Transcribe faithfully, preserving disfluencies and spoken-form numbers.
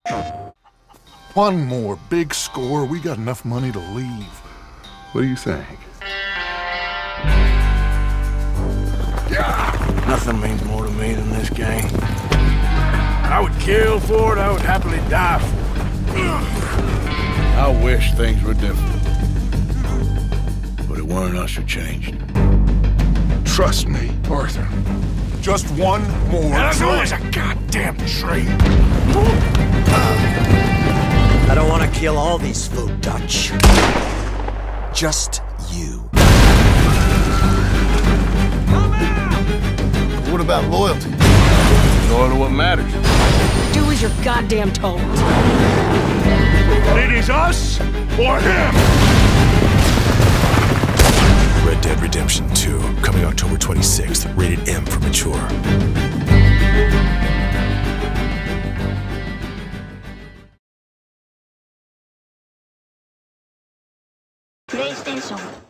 One more big score. We got enough money to leave. What do you think? Yeah! Nothing means more to me than this game. I would kill for it. I would happily die for it. I wish things were different. But it weren't us who changed. Trust me, Arthur. Just one more. There's always a goddamn tree. I don't want to kill all these folk, Dutch. Just you. What about loyalty? Loyal to what matters. Do as you're goddamn told. It is us or him. Red Dead Redemption two, coming October twenty-sixth, rated M for mature. PlayStation